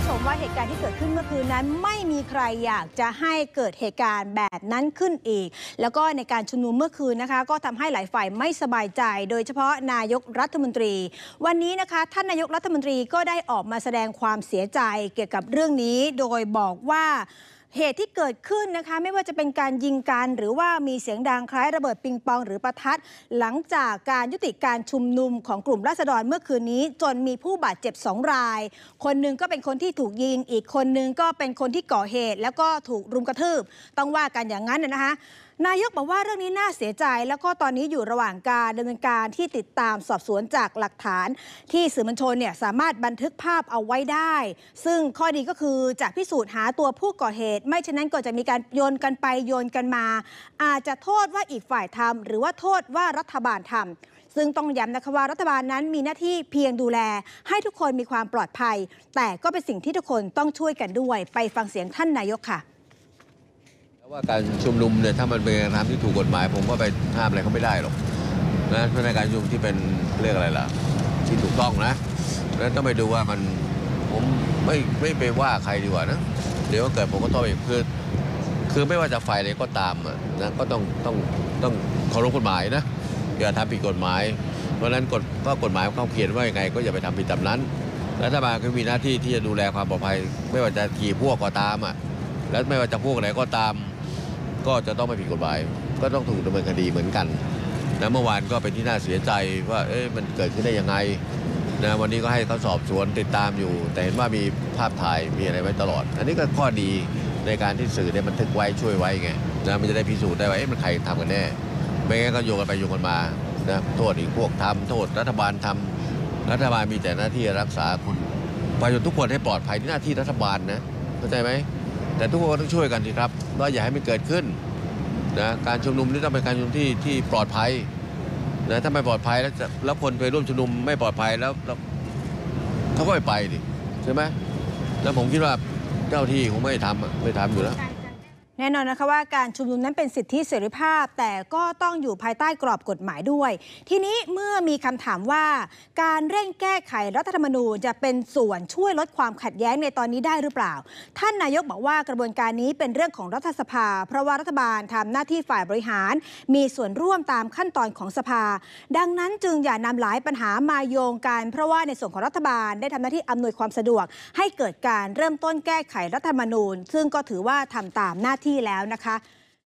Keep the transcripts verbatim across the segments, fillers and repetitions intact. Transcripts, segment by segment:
ชมว่าเหตุการณ์ที่เกิดขึ้นเมื่อคืนนั้นไม่มีใครอยากจะให้เกิดเหตุการณ์แบบนั้นขึ้นอีกแล้วก็ในการชุมนุมเมื่อคืนนะคะก็ทำให้หลายฝ่ายไม่สบายใจโดยเฉพาะนายกรัฐมนตรีวันนี้นะคะท่านนายกรัฐมนตรีก็ได้ออกมาแสดงความเสียใจเกี่ยวกับเรื่องนี้โดยบอกว่าเหตุที่เกิดขึ้นนะคะไม่ว่าจะเป็นการยิงกันหรือว่ามีเสียงดังคล้ายระเบิดปิงปองหรือประทัดหลังจากการยุติการชุมนุมของกลุ่มราษฎรเมื่อคืนนี้จนมีผู้บาดเจ็บสองรายคนหนึ่งก็เป็นคนที่ถูกยิงอีกคนหนึ่งก็เป็นคนที่ก่อเหตุแล้วก็ถูกรุมกระทืบต้องว่ากันอย่างนั้นนะคะนายกบอกว่าเรื่องนี้น่าเสียใจแล้วก็ตอนนี้อยู่ระหว่างการดำเนินการที่ติดตามสอบสวนจากหลักฐานที่สื่อมวลชนเนี่ยสามารถบันทึกภาพเอาไว้ได้ซึ่งข้อดีก็คือจะพิสูจน์หาตัวผู้ก่อเหตุไม่เช่นนั้นก็จะมีการโยนกันไปโยนกันมาอาจจะโทษว่าอีกฝ่ายทำหรือว่าโทษว่ารัฐบาลทำซึ่งต้องย้ำนะคะว่ารัฐบาลนั้นมีหน้าที่เพียงดูแลให้ทุกคนมีความปลอดภัยแต่ก็เป็นสิ่งที่ทุกคนต้องช่วยกันด้วยไปฟังเสียงท่านนายกค่ะว่าการชุมนุมเนี่ยถ้ามันเป็นการทำที่ถูกกฎหมายผมก็ไปห้ามอะไรเขาไม่ได้หรอกนะเพราะในการชุมนุมที่เป็นเรื่องอะไรล่ะที่ถูกต้องนะแล้วต้องไปดูว่ามันผมไม่ไม่ไปว่าใครดีกว่านะเดี๋ยวเกิดผมก็ต้องอีกคือคือไม่ว่าจะฝ่ายใดก็ตามนะก็ต้องต้องต้องเคารพกฎหมายนะอย่าทำผิดกฎหมายเพราะฉะนั้นกฎก็กฎหมายเขาเขียนว่ายังไงก็อย่าไปทำผิดตามนั้นรัฐบาลก็มีหน้าที่ที่จะดูแลความปลอดภัยไม่ว่าจะกี่พวกก็ตามอ่ะแล้วไม่ว่าจะพวกไหนก็ตามก็จะต้องไม่ผิดกฎหมายก็ต้องถูกดำเนินคดีเหมือนกันนะเมื่อวานก็เป็นที่น่าเสียใจว่าเอ๊ะมันเกิดขึ้นได้ยังไงนะวันนี้ก็ให้เขาสอบสวนติดตามอยู่แต่เห็นว่ามีภาพถ่ายมีอะไรไว้ตลอดอันนี้ก็ข้อดีในการที่สื่อได้บันทึกไว้ช่วยไว้ไงนะมันจะได้พิสูจน์ได้ว่าเอ๊ะมันใครทำกันแน่ไม่งั้นก็โยงกันไปโยงกันมานะโทษอีกพวกทำโทษรัฐบาลทำรัฐบาลมีแต่หน้าที่รักษาคุณประชาชนทุกคนให้ปลอดภัยที่หน้าที่รัฐบาลนะเข้าใจไหมแต่ทุกคนก็ต้องช่วยกันสิครับว่าอย่าให้มันเกิดขึ้นนะการชุมนุมนี่ต้องเป็นการชุมนุมที่ที่ปลอดภัยนะถ้าไม่ปลอดภัยแล้วจะแล้วคนไปร่วมชุมนุมไม่ปลอดภัยแล้วเขาก็ไม่ไปดิใช่ไหมแล้วผมคิดว่าเจ้าที่คงไม่ทำไม่ทำอยู่แล้วแน่นอนนะคะว่าการชุมนุมนั้นเป็นสิทธิเสรีภาพแต่ก็ต้องอยู่ภายใต้กรอบกฎหมายด้วยทีนี้เมื่อมีคำถามว่าการเร่งแก้ไขรัฐธรรมนูญจะเป็นส่วนช่วยลดความขัดแย้งในตอนนี้ได้หรือเปล่าท่านนายกบอกว่ากระบวนการนี้เป็นเรื่องของรัฐสภาเพราะว่ารัฐบาลทำหน้าที่ฝ่ายบริหารมีส่วนร่วมตามขั้นตอนของสภาดังนั้นจึงอย่านำหลายปัญหามาโยงกันเพราะว่าในส่วนของรัฐบาลได้ทำหน้าที่อำนวยความสะดวกให้เกิดการเริ่มต้นแก้ไขรัฐธรรมนูญซึ่งก็ถือว่าทำตามหน้าที่แล้วนะคะ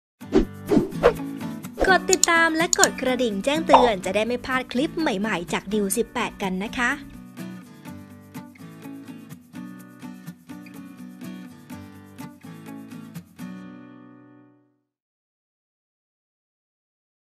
กดติดตามและกดกระดิ่งแจ้งเตือนจะได้ไม่พลาดคลิปใหม่ๆจากดิวสิบแปดกันนะคะ